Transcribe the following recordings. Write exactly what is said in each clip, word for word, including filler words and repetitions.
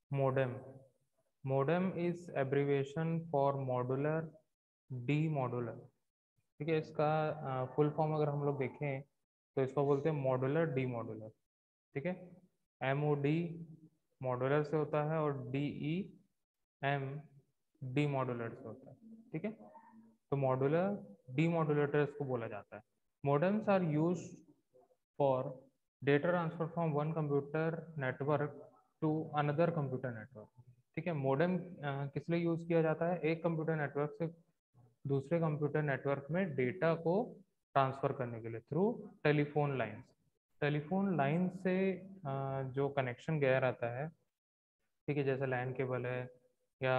Modem modem is abbreviation for modulator demodulator. ठीक है, इसका फुल फॉर्म अगर हम लोग देखें तो इसको बोलते हैं मॉड्यूलर डी मॉड्यूलर। ठीक है, एम ओ डी मॉड्यूलर से होता है और D E M demodulator से होता है। ठीक है, तो मॉड्यूलर डी मॉड्यूलेटर इसको बोला जाता है। Modems are use for data transfer from one computer network to another computer network. ठीक है, मोडेम किस लिए यूज किया जाता है? एक कंप्यूटर नेटवर्क से दूसरे कंप्यूटर नेटवर्क में डेटा को ट्रांसफर करने के लिए through telephone lines. Telephone line से अ, जो कनेक्शन गया रहता है, ठीक है, जैसे लैन केबल है या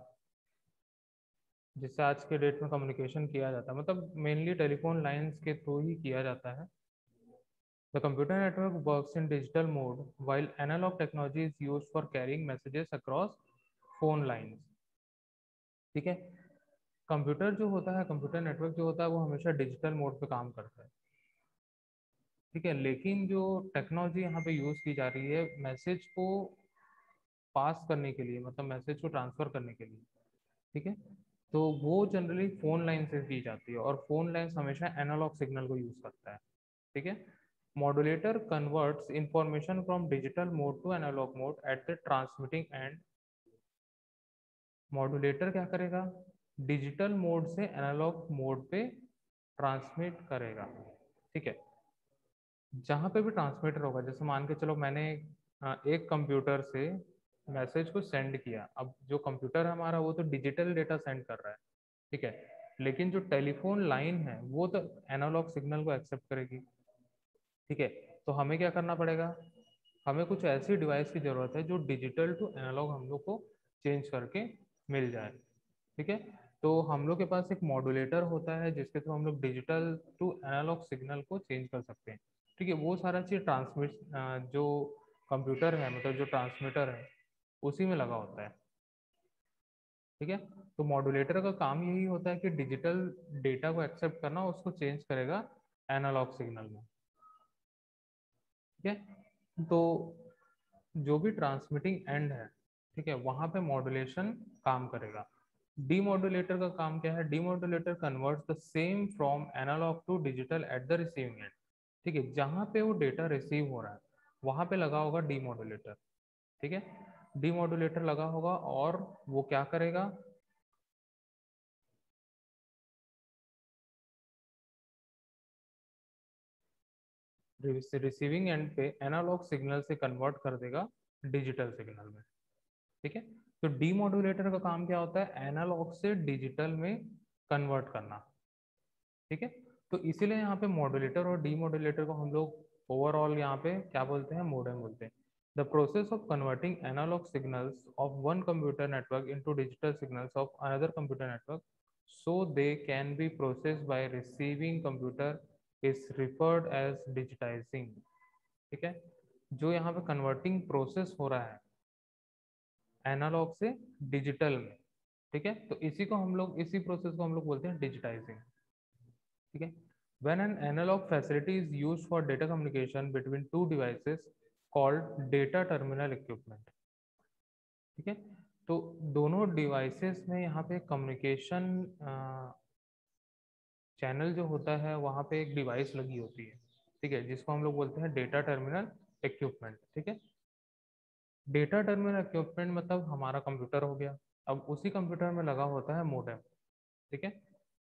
जिससे आज के डेट में कम्युनिकेशन किया जाता है, मतलब मेनली टेलीफोन लाइंस के थ्रू ही किया जाता है। The computer network works in digital mode while analogue technology is used for carrying messages across phone lines. ठीक है, कंप्यूटर जो होता है, कंप्यूटर नेटवर्क जो होता है वो हमेशा डिजिटल मोड पे काम करता है। ठीक है, लेकिन जो टेक्नोलॉजी यहाँ पे यूज की जा रही है मैसेज को पास करने के लिए, मतलब मैसेज को ट्रांसफर करने के लिए, ठीक है, तो वो जनरली फोन लाइन से की जाती है और फोन लाइन हमेशा एनालॉग सिग्नल को यूज करता है। ठीक है, modulator converts information from digital mode to analogue mode at the transmitting end. Modulator क्या करेगा? डिजिटल मोड से एनालॉग मोड पे ट्रांसमिट करेगा। ठीक है, जहाँ पे भी ट्रांसमीटर होगा, जैसे मान के चलो मैंने अ, एक कंप्यूटर से मैसेज को सेंड किया। अब जो कंप्यूटर है हमारा वो तो डिजिटल डेटा सेंड कर रहा है, ठीक है, लेकिन जो टेलीफोन लाइन है वो तो एनालॉग सिग्नल को एक्सेप्ट करेगी। ठीक है, तो हमें क्या करना पड़ेगा? हमें कुछ ऐसी डिवाइस की जरूरत है जो डिजिटल टू एनालॉग हम लोग को चेंज करके मिल जाए। ठीक है, तो हम लोग के पास एक मॉड्यूलेटर होता है जिसके थ्रू हम लोग डिजिटल टू एनालॉग सिग्नल को चेंज कर सकते हैं। ठीक है, वो सारा चीज ट्रांसमिट जो कंप्यूटर है, मतलब जो ट्रांसमीटर है उसी में लगा होता है। ठीक है, तो मॉड्यूलेटर का काम यही होता है कि डिजिटल डेटा को एक्सेप्ट करना, उसको चेंज करेगा एनालॉग सिग्नल में। ठीक है, तो जो भी ट्रांसमिटिंग एंड है, ठीक है, वहां पे मॉड्यूलेशन काम करेगा। डीमॉड्यूलेटर का काम क्या है? Demodulator converts the same from analogue to digital at the receiving end. ठीक है, जहां पे वो डेटा रिसीव हो रहा है वहां पे लगा होगा डीमॉड्यूलेटर। ठीक है, डीमॉड्यूलेटर लगा होगा और वो क्या करेगा? रिसीविंग एंड पे एनालॉग सिग्नल से कन्वर्ट कर देगा डिजिटल सिग्नल में। ठीक है, तो डीमॉड्यूलेटर का काम क्या होता है? एनालॉग से डिजिटल में कन्वर्ट करना। ठीक है, तो इसीलिए यहाँ पे मॉड्यूलेटर और डीमॉड्यूलेटर को हम लोग ओवरऑल यहाँ पे क्या बोलते हैं? मोडेम बोलते हैं। The process of converting analogue signals of one computer network into digital signals of another computer network so they can be processed by receiving computer is referred as digitizing। ठीक है, जो यहाँ पे कन्वर्टिंग प्रोसेस हो रहा है analogue से digital में, ठीक है, तो इसी को हम लोग इसी प्रोसेस को हम लोग बोलते हैं डिजिटाइजिंग। ठीक है, when an analog facility is used for data communication between two devices called data terminal equipment। ठीक है, तो दोनों डिवाइसेस में यहाँ पे कम्युनिकेशन चैनल जो होता है वहाँ पे एक डिवाइस लगी होती है, ठीक है, जिसको हम लोग बोलते हैं डेटा टर्मिनल इक्विपमेंट। ठीक है, डेटा टर्मिनल इक्विपमेंट मतलब हमारा कंप्यूटर हो गया। अब उसी कंप्यूटर में लगा होता है मोडेम। ठीक है,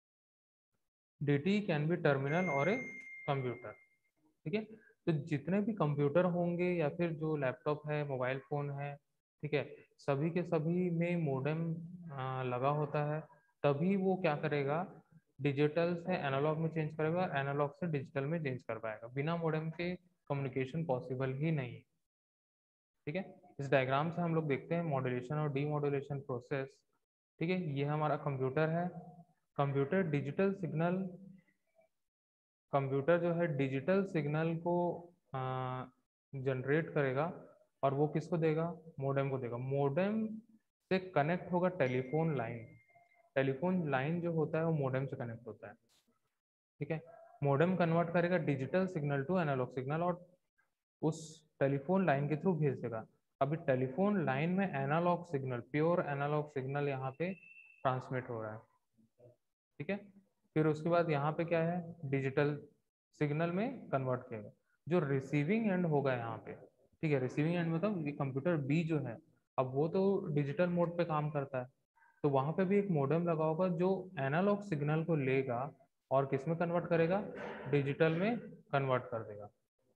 डीटी कैन बी टर्मिनल और ए कंप्यूटर। ठीक है, तो जितने भी कंप्यूटर होंगे या फिर जो लैपटॉप है, मोबाइल फोन है, ठीक है, सभी के सभी में मोडेम लगा होता है। तभी वो क्या करेगा? डिजिटल से एनालॉग में चेंज करेगा, एनालॉग से डिजिटल में चेंज कर पाएगा। बिना मोडेम के कम्युनिकेशन पॉसिबल ही नहीं है। ठीक है, इस डायग्राम से हम लोग देखते हैं मॉड्यूलेशन और डीमॉड्यूलेशन प्रोसेस। ठीक है, ये हमारा कंप्यूटर है। कंप्यूटर डिजिटल सिग्नल कंप्यूटर जो है डिजिटल सिग्नल को जनरेट करेगा और वो किसको देगा? मोडेम को देगा। मोडेम से कनेक्ट होगा टेलीफोन लाइन। टेलीफोन लाइन जो होता है वो मोडेम से कनेक्ट होता है। ठीक है, मोडेम कन्वर्ट करेगा digital signal to analogue signal और उस टेलीफोन लाइन के थ्रू भेज देगा। अभी टेलीफोन लाइन में analogue signal, pure analogue signal यहाँ पे ट्रांसमिट हो रहा है, ठीक है। फिर उसके बाद यहाँ पे क्या है, डिजिटल सिग्नल में कन्वर्ट किया, जो रिसीविंग एंड होगा यहाँ पे, ठीक है। रिसीविंग एंड मतलब ये कंप्यूटर बी जो है, अब वो तो डिजिटल मोड पे काम करता है, तो वहां पे भी एक मॉडेम लगा होगा जो एनालॉग सिग्नल को लेगा और किस में कन्वर्ट करेगा, डिजिटल में कन्वर्ट कर देगा,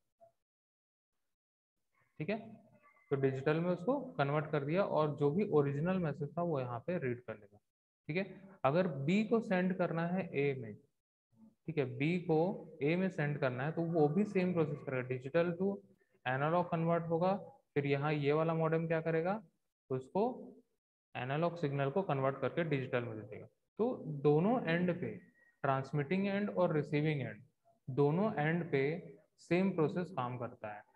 ठीक है। तो डिजिटल में उसको कन्वर्ट कर दिया और जो भी ओरिजिनल मैसेज था वो यहाँ पे रीड कर लेगा, ठीक है। अगर बी को सेंड करना है ए में, ठीक है, बी को ए में सेंड करना है तो वो भी सेम प्रोसेस करेगा, डिजिटल टू एनालॉग कन्वर्ट होगा, फिर यहाँ ये वाला मॉडेम क्या करेगा, उसको एनालॉग सिग्नल को कन्वर्ट करके डिजिटल में दे देगा। तो दोनों एंड पे, ट्रांसमिटिंग एंड और रिसीविंग एंड, दोनों एंड पे सेम प्रोसेस काम करता है,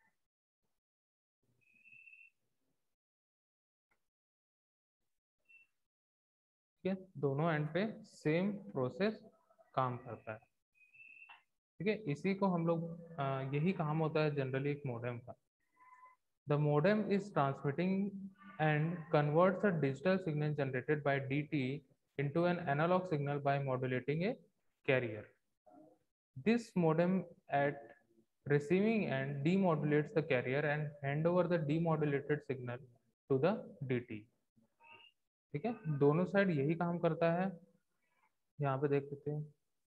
ठीक है। दोनों एंड पे सेम प्रोसेस काम करता है, ठीक है। इसी को हम लोग, यही काम होता है जनरली एक मॉडेम का। The modem is transmitting and converts a digital signal generated by D T into an analog signal by modulating a carrier. This modem at receiving end demodulates the carrier and hand over the demodulated signal to the D T. ठीक है, दोनों side यही काम करता है। यहाँ पे देख सकते हैं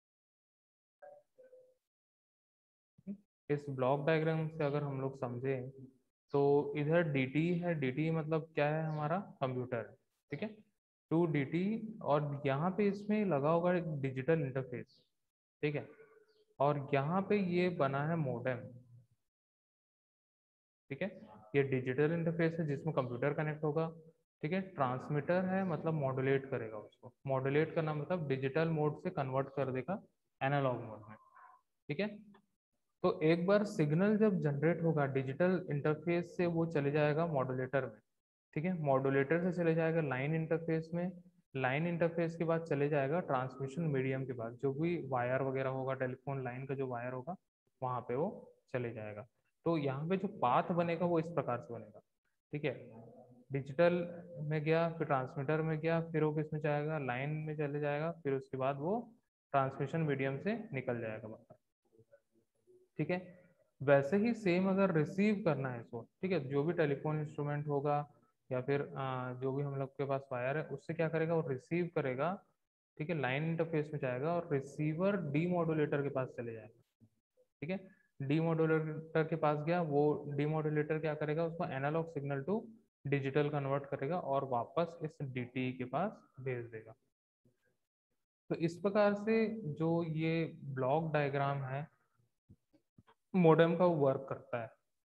इस ब्लॉक डायग्राम से अगर हम लोग समझे तो इधर डी टी है, डी टी मतलब क्या है, हमारा कंप्यूटर, ठीक है, टू डी टी, और यहाँ पे इसमें लगा होगा एक डिजिटल इंटरफेस, ठीक है, और यहाँ पे ये बना है मॉडेम, ठीक है। ये डिजिटल इंटरफेस है जिसमें कंप्यूटर कनेक्ट होगा, ठीक है। ट्रांसमीटर है मतलब मॉड्यूलेट करेगा उसको, मॉड्यूलेट करना मतलब डिजिटल मोड से कन्वर्ट कर देगा एनालॉग मोड में, ठीक है। तो एक बार सिग्नल जब जनरेट होगा डिजिटल इंटरफेस से, वो चले जाएगा मॉड्यूलेटर में, ठीक है, मॉड्यूलेटर से चले जाएगा लाइन इंटरफेस में, लाइन इंटरफेस के बाद चले जाएगा ट्रांसमिशन मीडियम के बाद, जो भी वायर वगैरह होगा, टेलीफोन लाइन का जो वायर होगा वहां पे वो चले जाएगा। तो यहाँ पे जो पाथ बनेगा वो इस प्रकार से बनेगा, ठीक है। डिजिटल में गया, फिर ट्रांसमीटर में गया, फिर वो किस में जाएगा, लाइन में चले जाएगा, फिर उसके बाद वो ट्रांसमिशन मीडियम से निकल जाएगा बाहर, ठीक है। वैसे ही सेम अगर रिसीव करना है इसको, ठीक है, जो भी टेलीफोन इंस्ट्रूमेंट होगा या फिर आ, जो भी हम लोग के पास वायर है उससे क्या करेगा, वो रिसीव करेगा, ठीक है, लाइन इंटरफेस में जाएगा और रिसीवर डीमोडुलेटर के पास चले जाएगा, ठीक है। डीमोडुलेटर के पास गया, वो डीमोडुलेटर क्या करेगा, उसको analogue signal to digital convert करेगा और वापस इस डीटी के पास भेज देगा। तो इस प्रकार से जो ये ब्लॉक डायग्राम है मॉडेम का वर्क करता है।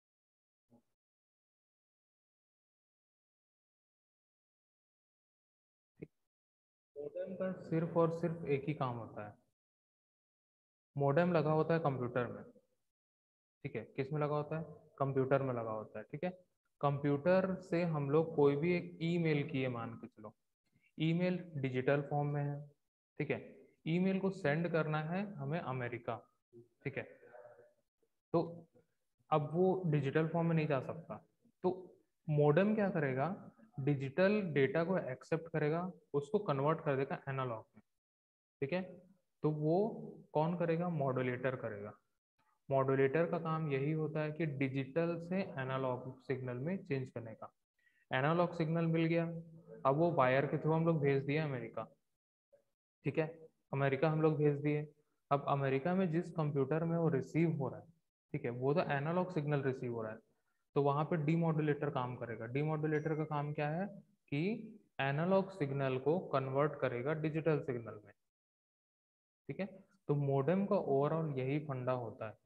मॉडेम का सिर्फ और सिर्फ एक ही काम होता है, मॉडेम लगा होता है कंप्यूटर में, ठीक है, किस में लगा होता है, कंप्यूटर में लगा होता है, ठीक है। कंप्यूटर से हम लोग कोई भी एक ईमेल किए मान के चलो, ईमेल डिजिटल फॉर्म में है, ठीक है, ईमेल को सेंड करना है हमें अमेरिका, ठीक है, तो अब वो डिजिटल फॉर्म में नहीं जा सकता, तो मॉडेम क्या करेगा, डिजिटल डेटा को एक्सेप्ट करेगा, उसको कन्वर्ट कर देगा एनालॉग में, ठीक है। तो वो कौन करेगा, मॉड्यूलेटर करेगा। मॉड्यूलेटर का काम यही होता है कि डिजिटल से एनालॉग सिग्नल में चेंज करने का। एनालॉग सिग्नल मिल गया, अब वो वायर के थ्रू हम लोग भेज दिए अमेरिका, ठीक है, अमेरिका हम लोग भेज दिए। अब अमेरिका में जिस कंप्यूटर में वो रिसीव हो रहा है, ठीक है, वो तो एनालॉग सिग्नल रिसीव हो रहा है, तो वहां पे डीमॉड्यूलेटर काम करेगा। डीमॉड्यूलेटर का काम क्या है कि एनालॉग सिग्नल को कन्वर्ट करेगा डिजिटल सिग्नल में, ठीक है। तो मॉडेम का ओवरऑल यही फंडा होता है।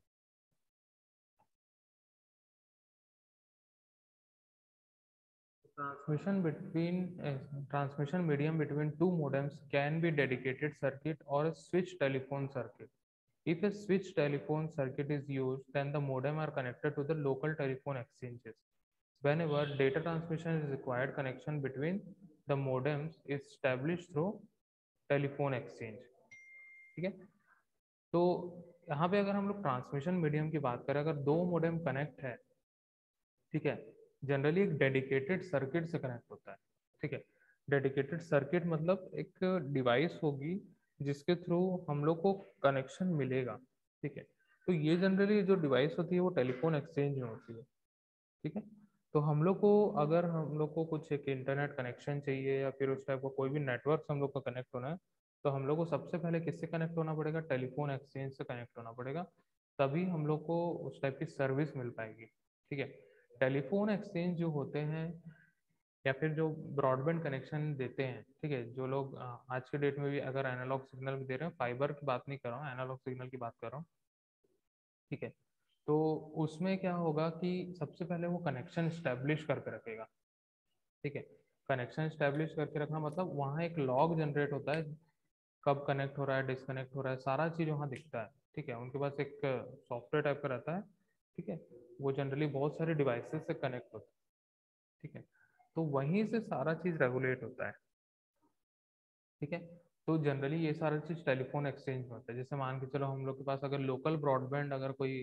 Transmission between uh, transmission medium between two modems can be dedicated circuit or a switch telephone circuit. If a switch telephone circuit is used, then the modem are connected to the local telephone exchanges. Whenever data transmission is required, connection between the modems is established through telephone exchange. ठीक है, तो यहाँ पे अगर हम लोग transmission medium की बात करें, अगर दो मोडेम कनेक्ट है, ठीक है, जनरली एक डेडिकेटेड सर्किट से कनेक्ट होता है, ठीक है। डेडिकेटेड सर्किट मतलब एक डिवाइस होगी जिसके थ्रू हम लोग को कनेक्शन मिलेगा, ठीक है। तो ये जनरली जो डिवाइस होती है वो टेलीफोन एक्सचेंज में होती है, ठीक है। तो हम लोग को अगर हम लोग को कुछ एक इंटरनेट कनेक्शन चाहिए या फिर उस टाइप का कोई भी नेटवर्क हम लोग को कनेक्ट होना है, तो हम लोग को सबसे पहले किससे कनेक्ट होना पड़ेगा? टेलीफोन एक्सचेंज से कनेक्ट होना पड़ेगा, तभी हम लोग को उस टाइप की सर्विस मिल पाएगी, ठीक है। टेलीफोन एक्सचेंज जो होते हैं या फिर जो ब्रॉडबैंड कनेक्शन देते हैं, ठीक है, जो लोग अ, आज के डेट में भी अगर एनालॉग सिग्नल भी दे रहे हैं, फाइबर की बात नहीं कर रहा हूँ, एनालॉग सिग्नल की बात कर रहा हूँ, ठीक है। तो उसमें क्या होगा कि सबसे पहले वो कनेक्शन स्टैब्लिश करके रखेगा, ठीक है। कनेक्शन स्टैब्लिश करके रखना मतलब वहाँ एक लॉग जनरेट होता है, कब कनेक्ट हो रहा है, डिसकनेक्ट हो रहा है, सारा चीज़ वहाँ दिखता है, ठीक है। उनके पास एक सॉफ्टवेयर टाइप का रहता है, ठीक है। वो जनरली बहुत सारे डिवाइसेस से कनेक्ट होता है, ठीक है। तो वहीं से सारा चीज़ रेगुलेट होता है, ठीक है। तो जनरली ये सारा चीज़ टेलीफोन एक्सचेंज में होता है। जैसे मान के चलो हम लोग के पास अगर लोकल ब्रॉडबैंड अगर कोई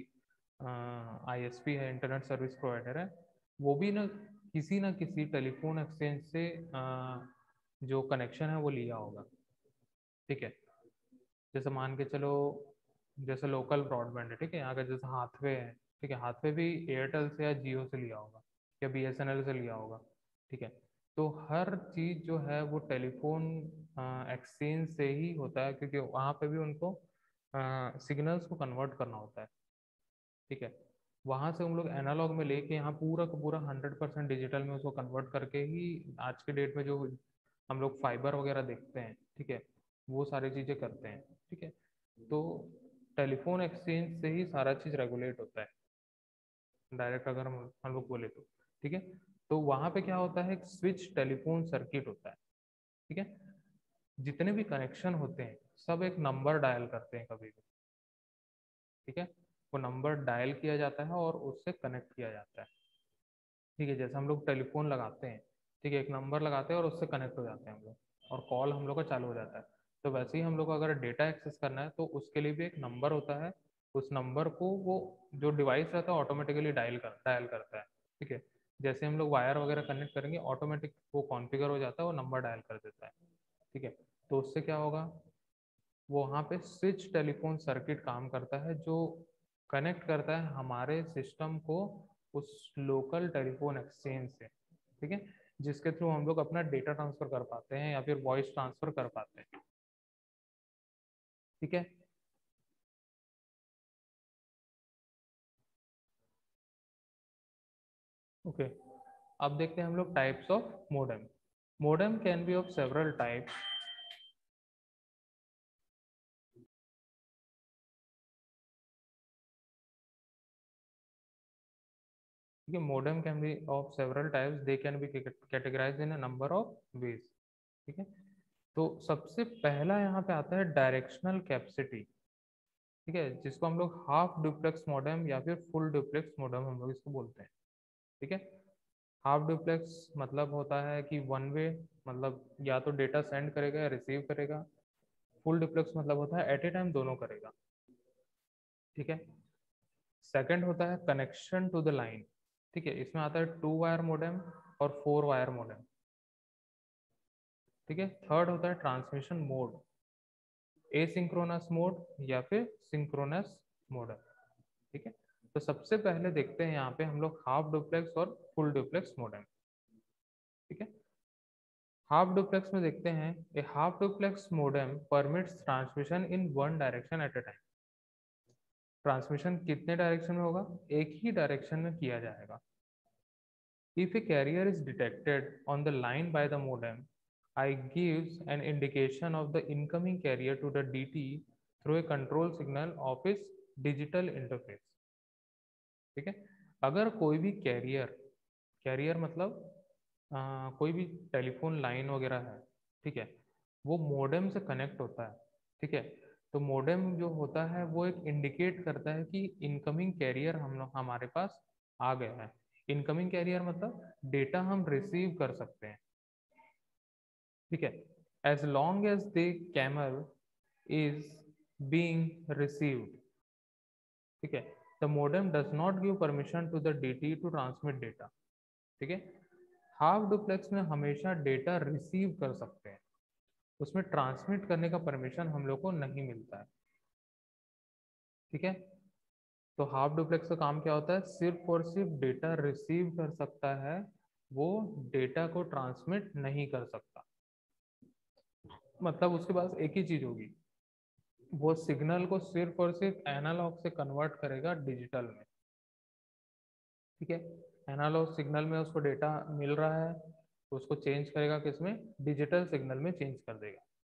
आईएसपी है, इंटरनेट सर्विस प्रोवाइडर है, वो भी ना किसी ना किसी टेलीफोन एक्सचेंज से आ, जो कनेक्शन है वो लिया होगा, ठीक है। जैसे मान के चलो जैसे लोकल ब्रॉडबैंड है, ठीक है, यहाँ का जैसे हाथवे है, ठीक है, हाथवे भी एयरटेल से या जियो से लिया होगा या बीएसएनएल से लिया होगा, ठीक है। तो हर चीज़ जो है वो टेलीफोन एक्सचेंज से ही होता है, क्योंकि वहाँ पे भी उनको सिग्नल्स को कन्वर्ट करना होता है, ठीक है। वहाँ से हम लोग एनालॉग में लेके यहाँ पूरा का पूरा हंड्रेड परसेंट डिजिटल में उसको कन्वर्ट करके ही आज के डेट में जो हम लोग फाइबर वगैरह देखते हैं, ठीक है, वो सारी चीज़ें करते हैं, ठीक है। तो टेलीफोन एक्सचेंज से ही सारा चीज़ रेगुलेट होता है, डायरेक्ट अगर हम हम लोग बोले तो, ठीक है। तो वहाँ पे क्या होता है, एक स्विच टेलीफोन सर्किट होता है, ठीक है। जितने भी कनेक्शन होते हैं सब एक नंबर डायल करते हैं कभी भी, ठीक है। वो नंबर डायल किया जाता है और उससे कनेक्ट किया जाता है, ठीक है। जैसे हम लोग टेलीफोन लगाते हैं, ठीक है, एक नंबर लगाते हैं और उससे कनेक्ट हो जाते हैं हम लोग और कॉल हम लोग का चालू हो जाता है। तो वैसे ही हम लोग को अगर डेटा एक्सेस करना है तो उसके लिए भी एक नंबर होता है, उस नंबर को वो जो डिवाइस रहता है ऑटोमेटिकली डायल कर डायल करता है, ठीक है। जैसे हम लोग वायर वगैरह कनेक्ट करेंगे ऑटोमेटिक वो कॉन्फ़िगर हो जाता है, वो नंबर डायल कर देता है, ठीक है। तो उससे क्या होगा, वो वहाँ पे स्विच टेलीफोन सर्किट काम करता है जो कनेक्ट करता है हमारे सिस्टम को उस लोकल टेलीफोन एक्सचेंज से, ठीक है, जिसके थ्रू हम लोग अपना डेटा ट्रांसफर कर पाते हैं या फिर वॉइस ट्रांसफर कर पाते हैं, ठीक है। ओके, अब देखते हैं हम लोग types of modem. Modem can be of several types. ठीक है, modem can be of several types, they can be categorized in a number of ways, ठीक है। तो सबसे पहला यहाँ पे आता है डायरेक्शनल कैपेसिटी, ठीक है, जिसको हम लोग हाफ डुप्लेक्स मॉडेम या फिर फुल डुप्लेक्स मॉडेम हम लोग इसको बोलते हैं, ठीक है। हाफ डुप्लेक्स मतलब होता है कि वन वे, मतलब या तो डेटा सेंड करेगा या रिसीव करेगा। फुल डुप्लेक्स मतलब होता है एट ए टाइम दोनों करेगा, ठीक है। सेकंड होता है कनेक्शन टू द लाइन, ठीक है, इसमें आता है टू वायर मॉडेम और फोर वायर मॉडेम, ठीक है। थर्ड होता है ट्रांसमिशन मोड, एसिंक्रोनस मोड या फिर सिंक्रोनस मोड, ठीक है। तो सबसे पहले देखते हैं यहाँ पे हम लोग हाफ डुप्लेक्स और फुल डुप्लेक्स मॉडेम, ठीक है। हाफ डुप्लेक्स में देखते हैं a half duplex modem permits transmission in one direction at a time. Transmission कितने डायरेक्शन में होगा? एक ही डायरेक्शन में किया जाएगा। If a carrier is detected on the line by the modem, it gives an indication of the incoming carrier to the D T through a control signal of its digital interface, ठीक है। अगर कोई भी career, career मतलब आ, कोई भी telephone line वगैरह है, ठीक है, वो मोडेम से कनेक्ट होता है, ठीक है। तो मोडेम जो होता है वो एक इंडिकेट करता है कि इनकमिंग कैरियर हम लोग हमारे पास आ गया है। इनकमिंग कैरियर मतलब डेटा हम रिसीव कर सकते हैं, ठीक है। As long as the carrier is being received, ठीक है, the modem does not give permission to the DT to transmit data. ठीक है। हाफ डुप्लेक्स में हमेशा डेटा रिसीव कर सकते हैं, उसमें ट्रांसमिट करने का परमिशन हम लोग को नहीं मिलता है। ठीक है। तो हाफ डुप्लेक्स का काम क्या होता है, सिर्फ और सिर्फ डेटा रिसीव कर सकता है, वो डेटा को ट्रांसमिट नहीं कर सकता। मतलब उसके पास एक ही चीज होगी, वो सिग्नल को सिर्फ और सिर्फ एनालॉग से कन्वर्ट करेगा डिजिटल में। ठीक है। एनालॉग सिग्नल में उसको डेटा मिल रहा है तो उसको चेंज करेगा किसमें, डिजिटल सिग्नल में चेंज कर देगा।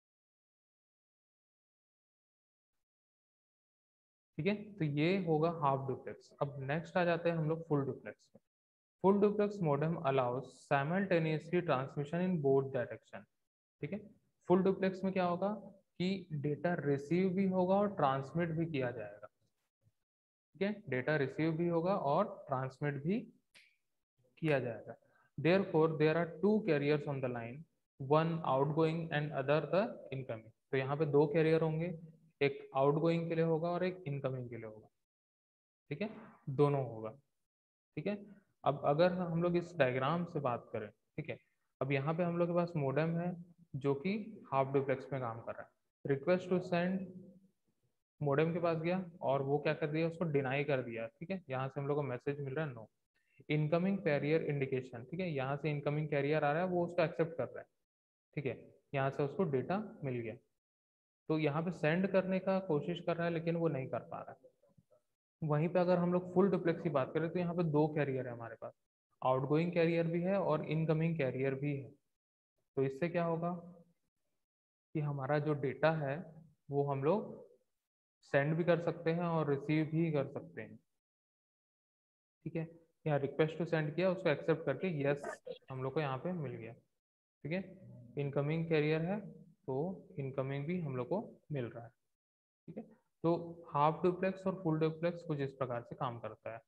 ठीक है। तो ये होगा हाफ डुप्लेक्स। अब नेक्स्ट आ जाते हैं हम लोग फुल डुप्लेक्स में। Full duplex modem allows simultaneously transmission in both direction. ठीक है। फुल डुप्लेक्स में क्या होगा कि डेटा रिसीव भी होगा और ट्रांसमिट भी किया जाएगा। ठीक है। डेटा रिसीव भी होगा और ट्रांसमिट भी किया जाएगा। Therefore, there are two carriers on the line, one outgoing and other the incoming. तो यहाँ पे दो कैरियर होंगे, एक आउटगोइंग के लिए होगा और एक इनकमिंग के लिए होगा। ठीक है, दोनों होगा। ठीक है। अब अगर हम लोग इस डायग्राम से बात करें, ठीक है, अब यहाँ पे हम लोग के पास मोडेम है जो कि हाफ डुप्लेक्स में काम कर रहा है। रिक्वेस्ट टू सेंड मोडेम के पास गया और वो क्या कर दिया, उसको डिनाई कर दिया। ठीक है, यहाँ से हम लोग को मैसेज मिल रहा है नो। इनकमिंग कैरियर इंडिकेशन, ठीक है, यहाँ से इनकमिंग कैरियर आ रहा है, वो उसको एक्सेप्ट कर रहा है। ठीक है, यहाँ से उसको डेटा मिल गया, तो यहाँ पे सेंड करने का कोशिश कर रहा है लेकिन वो नहीं कर पा रहा है। वहीं पे अगर हम लोग फुल डुप्लेक्स की बात करें तो यहाँ पे दो कैरियर है हमारे पास, आउटगोइंग कैरियर भी है और इनकमिंग कैरियर भी है। तो इससे क्या होगा कि हमारा जो डेटा है वो हम लोग सेंड भी कर सकते हैं और रिसीव भी कर सकते हैं। ठीक है, यहाँ रिक्वेस्ट टू सेंड किया, उसको एक्सेप्ट करके यस हम लोग को यहाँ पे मिल गया। ठीक है, इनकमिंग कैरियर है तो इनकमिंग भी हम लोग को मिल रहा है। ठीक है, तो हाफ डुप्लेक्स और फुल डुप्लेक्स कुछ इस प्रकार से काम करता है।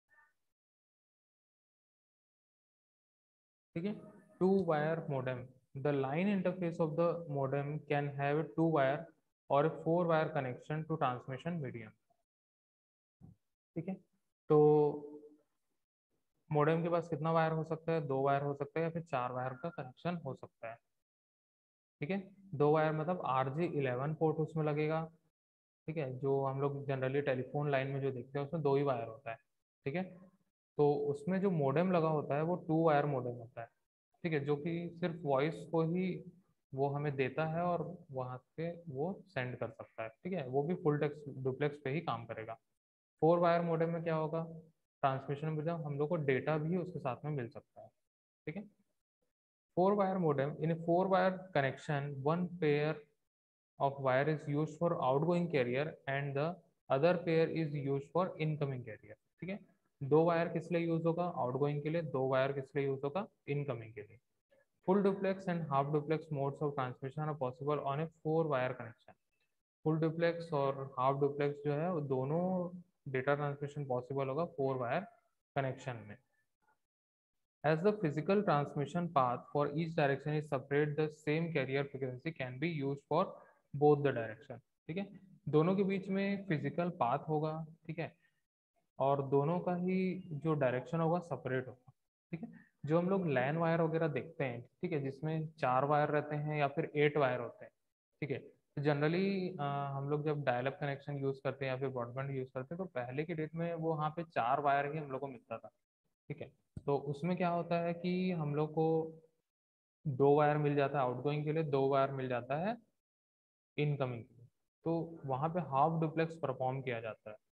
ठीक है, two wire modem, the line interface of the modem can have two wire और four wire connection to transmission medium. ठीक है, तो मोडेम के पास कितना वायर हो सकता है, दो वायर हो सकता है या फिर चार वायर का कनेक्शन हो सकता है। ठीक है, दो वायर मतलब आर जे इलेवन पोर्ट उसमें लगेगा। ठीक है, जो हम लोग जनरली टेलीफोन लाइन में जो देखते हैं उसमें दो ही वायर होता है। ठीक है, तो उसमें जो मोडेम लगा होता है वो टू वायर मोडेम होता है। ठीक है, जो कि सिर्फ वॉइस को ही वो हमें देता है और वहाँ से वो सेंड कर सकता है। ठीक है, वो भी फुल टेक्स्ट डुप्लेक्स पे ही काम करेगा। फोर वायर मोडेम में क्या होगा, ट्रांसमिशन में जब हम लोग को डेटा भी उसके साथ में मिल सकता है। ठीक है, four wire modem, in four wire connection one pair of wire is used for outgoing carrier and the other pair is used for incoming carrier। ठीक है, दो वायर किस लिए यूज होगा, आउटगोइंग के लिए, दो वायर किस लिए यूज होगा, इनकमिंग के लिए। Full duplex and half duplex modes of transmission are possible on a four wire connection. Full duplex और हाफ डुप्लेक्स जो है वो दोनों डेटा ट्रांसमिशन पॉसिबल होगा फोर वायर कनेक्शन में। As the physical transmission path for each direction is separate, the same carrier frequency can be used for both the direction। ठीक है, दोनों के बीच में फिजिकल पाथ होगा। ठीक है, और दोनों का ही जो डायरेक्शन होगा सेपरेट होगा। ठीक है, जो हम लोग लैन वायर वगैरह देखते हैं, ठीक है, जिसमें चार वायर रहते हैं या फिर एट वायर होते हैं। ठीक है, तो जनरली हम लोग जब डायल अप कनेक्शन यूज करते हैं या फिर ब्रॉडबैंड यूज करते हैं तो पहले की डेट में वो वहाँ पे चार वायर ही हम लोग को मिलता था। ठीक है, तो उसमें क्या होता है कि हम लोग को दो वायर मिल जाता है आउटगोइंग के लिए, दो वायर मिल जाता है इनकमिंग के लिए, तो वहां पे हाफ डुप्लेक्स परफॉर्म किया जाता है।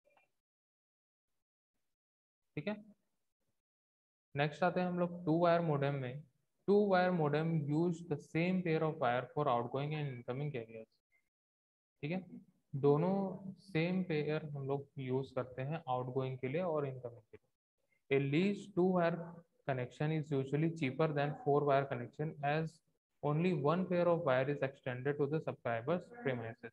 ठीक है, नेक्स्ट आते हैं हम लोग टू वायर मोडेम में। Two wire modem use the same pair of wire for outgoing and incoming carriers. ठीक है, दोनों सेम पेयर हम लोग यूज करते हैं आउटगोइंग के लिए और इनकमिंग के लिए। A least two wire connection is usually cheaper than four wire connection as only one pair of wire is extended to the subscriber's premises।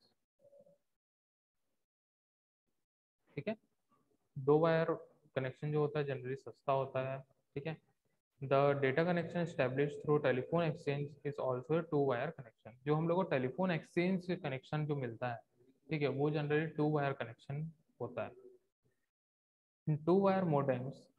ठीक है, दो वायर कनेक्शन जो होता है जनरली सस्ता होता है। ठीक है, the data connection established through telephone exchange is also a two wire connection। जो हम लोग को टेलीफोन एक्सचेंज से कनेक्शन जो मिलता है, ठीक है, वो जनरली टू वायर कनेक्शन होता है। In two wire modems,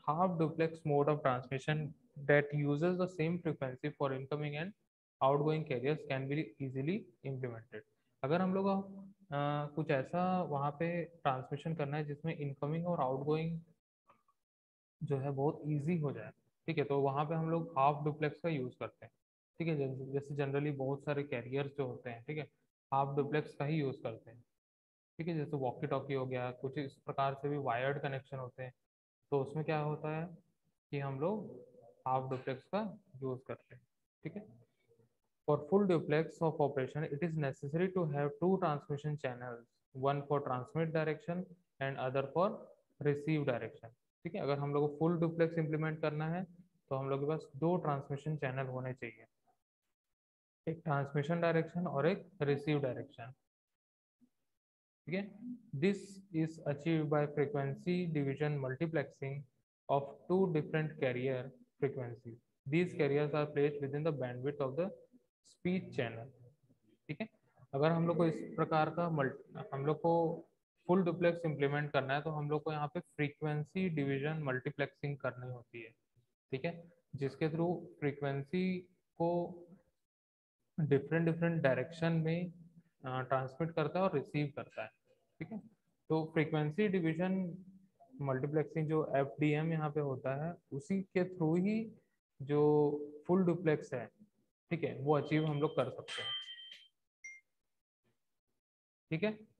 half duplex mode of transmission that uses the same frequency for incoming and outgoing carriers can be easily implemented. अगर हम लोग uh, कुछ ऐसा वहाँ पे ट्रांसमिशन करना है जिसमें इनकमिंग और आउटगोइंग जो है बहुत इजी हो जाए, ठीक है, तो वहाँ पे हम लोग हाफ डुप्लेक्स का यूज़ करते हैं, ठीक है। जैसे जनरली बहुत सारे कैरियर्स जो होते हैं, ठीक है, हाफ डुप्लेक्स का ही यूज़ करते हैं, ठीक है। जैसे वॉकी टॉकी हो गया, कुछ इस प्रकार से भी वायर्ड कनेक्शन होते हैं, तो उसमें क्या होता है कि हम लोग हाफ डुप्लेक्स का यूज़ करते हैं, ठीक है। For full duplex of operation, it is necessary to have two transmission channels, one for transmit direction and other for receive direction, ठीक है। अगर हम लोग को फुल डुप्लेक्स इंप्लीमेंट करना है तो हम लोग के पास दो ट्रांसमिशन चैनल होने चाहिए, एक ट्रांसमिशन डायरेक्शन और एक रिसीव डायरेक्शन, ठीक है। This is achieved by frequency division multiplexing of two different carrier frequencies. These carriers are placed within the bandwidth of the speech channel, ठीक है। अगर हम लोग को इस प्रकार का मल्टी हम लोग को फुल डुप्लेक्स इंप्लीमेंट करना है तो हम लोग को यहाँ पे फ्रीक्वेंसी डिवीजन मल्टीप्लेक्सिंग करनी होती है, ठीक है, जिसके थ्रू फ्रीक्वेंसी को डिफरेंट डिफरेंट डायरेक्शन में ट्रांसमिट uh, करता है और रिसीव करता है, ठीक है। तो फ्रीक्वेंसी डिवीजन मल्टीप्लेक्सिंग जो एफ डी एम यहाँ पे होता है उसी के थ्रू ही जो फुल डुप्लेक्स है, ठीक है, वो अचीव हम लोग कर सकते हैं, ठीक है।